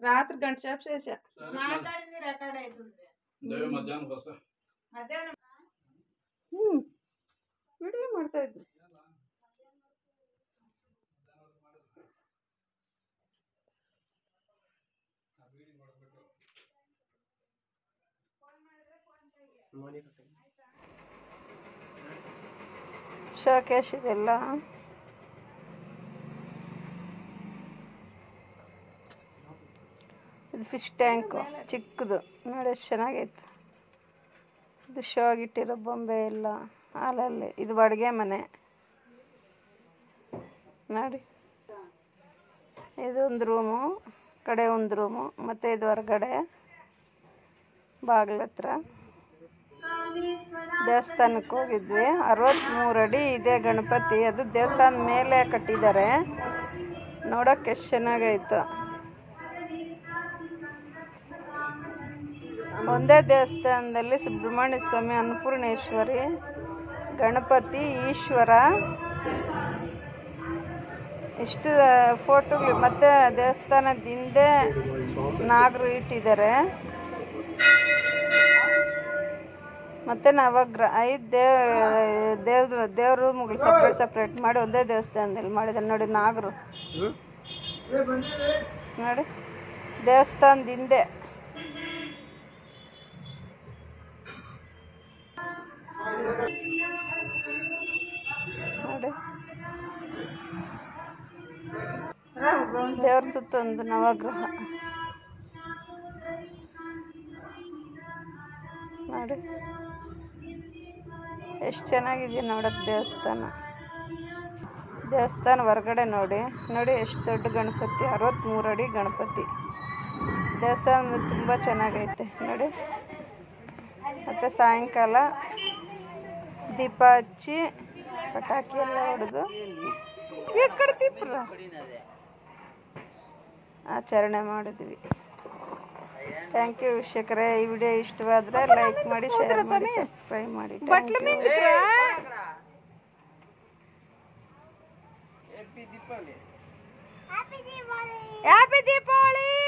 రాత్రి గంట సేపు చేసా మాట్లాడింది రికార్డ్ అవుతుంది మధ్యాహ్నం ವಿಡಿಯೋ ಮಾಡ್ತಾ ಇದ್ರು. ಶೋಕೇಶ್ ಇದೆಲ್ಲ ಇದು ಫಿಶ್ ಟ್ಯಾಂಕು ಚಿಕ್ಕದು ನೋಡಿ ಎಷ್ಟು ಚೆನ್ನಾಗೈತೆ. ಇದು ಶೋಗಿಟ್ಟಿರೋ ಬೊಂಬೆ ಎಲ್ಲ ಹಾಲಲ್ಲಿ. ಇದು ಅಡುಗೆ ಮನೆ ನೋಡಿ. ಇದೊಂದು ರೂಮು, ಕಡೆ ಒಂದು ರೂಮು, ಮತ್ತು ಇದು ಹೊರಗಡೆ ಬಾಗಿಲ ಹತ್ರ. ದೇವಸ್ಥಾನಕ್ಕೆ ಹೋಗಿದ್ವಿ. 63 ಅಡಿ ಇದೆ ಗಣಪತಿ. ಅದು ದೇವಸ್ಥಾನದ ಮೇಲೆ ಕಟ್ಟಿದ್ದಾರೆ. ನೋಡೋಕೆ ಎಷ್ಟು ಚೆನ್ನಾಗಾಯ್ತು. ಒಂದೇ ದೇವಸ್ಥಾನದಲ್ಲಿ ಸುಬ್ರಹ್ಮಣ್ಯ ಸ್ವಾಮಿ, ಅನ್ನಪೂರ್ಣೇಶ್ವರಿ, ಗಣಪತಿ, ಈಶ್ವರ ಇಷ್ಟು ಫೋಟೋಗಳು. ಮತ್ತು ದೇವಸ್ಥಾನದ ಹಿಂದೆ ನಾಗರು ಇಟ್ಟಿದ್ದಾರೆ. ಮತ್ತು ನವಗ್ರಹ 5 ದೇವ್ರ ರೂಮ್ಗಳು ಸಪ್ರೇಟ್ ಮಾಡಿ ಒಂದೇ ದೇವಸ್ಥಾನದಲ್ಲಿ ಮಾಡಿದ್ದಾರೆ ನೋಡಿ. ನಾಗರು ನೋಡಿ ದೇವಸ್ಥಾನದ ಹಿಂದೆ. ನೋಡಿ ದೇವ್ರ ಸುತ್ತ ಒಂದು ನವಗ್ರಹ ನೋಡಿ. ಎಷ್ಟು ಚೆನ್ನಾಗಿದೆ ನೋಡೋಕ್ಕೆ ದೇವಸ್ಥಾನ ಹೊರಗಡೆ ನೋಡಿ ಎಷ್ಟು ದೊಡ್ಡ ಗಣಪತಿ. 63 ಅಡಿ ಗಣಪತಿ. ದೇವಸ್ಥಾನ ತುಂಬ ಚೆನ್ನಾಗೈತೆ ನೋಡಿ. ಮತ್ತು ಸಾಯಂಕಾಲ ದೀಪ ಹಚ್ಚಿ ಪಟಾಕಿ ಎಲ್ಲ ಹೊಡೆದು ಆಚರಣೆ ಮಾಡಿದ್ವಿ. ಥ್ಯಾಂಕ್ ಯು ವೀಕ್ಷಕರೇ. ಈ ವಿಡಿಯೋ ಇಷ್ಟವಾದರೆ ಲೈಕ್ ಮಾಡಿ, ಶೇರ್ ಮಾಡಿ, ಸಬ್ಸ್ಕ್ರೈಬ್ ಮಾಡಿ. ಹ್ಯಾಪಿ ದೀಪಾವಳಿ.